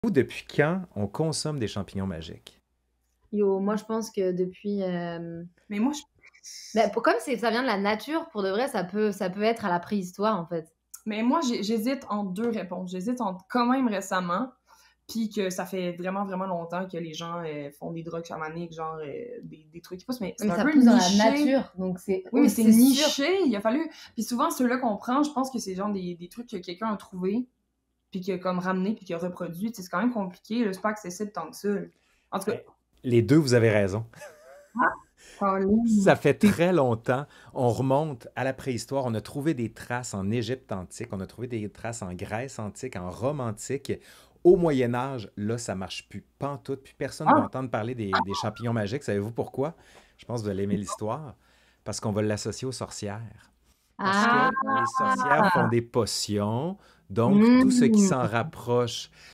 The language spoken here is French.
Vous, depuis quand on consomme des champignons magiques? Yo, moi je pense que depuis, Mais moi, je bah, pour comme c'est ça vient de la nature, pour de vrai, ça peut être à la préhistoire, en fait. mais moi, j'hésite entre 2 réponses. J'hésite entre quand même récemment, puis que ça fait vraiment, vraiment longtemps que les gens font des drugs chamaniques, genre des trucs qui poussent, mais c'est Mais un ça peu pousse dans la niché. nature, donc c'est Oui, mais c'est c'est sûr. niché. Il a fallu. Puis souvent, ceux-là qu'on prend, je pense que c'est genre des trucs que quelqu'un a trouvé, puis qui a comme ramené, puis qui a reproduit. Tu sais, c'est quand même compliqué, là, c'est pas accessible tant que ça. En tout cas, Ben, les deux, vous avez raison. Colin. Ça fait très longtemps. On remonte à la préhistoire. On a trouvé des traces en Égypte antique. On a trouvé des traces en Grèce antique, en Rome antique. Au Moyen Âge, là, ça marche plus pantoute. Puis personne ne va Ah, entendre parler des champignons magiques. Savez-vous pourquoi? Je pense que vous allez aimer l'histoire. Parce qu'on va l'associer aux sorcières. Parce Ah! que les sorcières font des potions. Donc, tout ce qui Mmh. s'en rapproche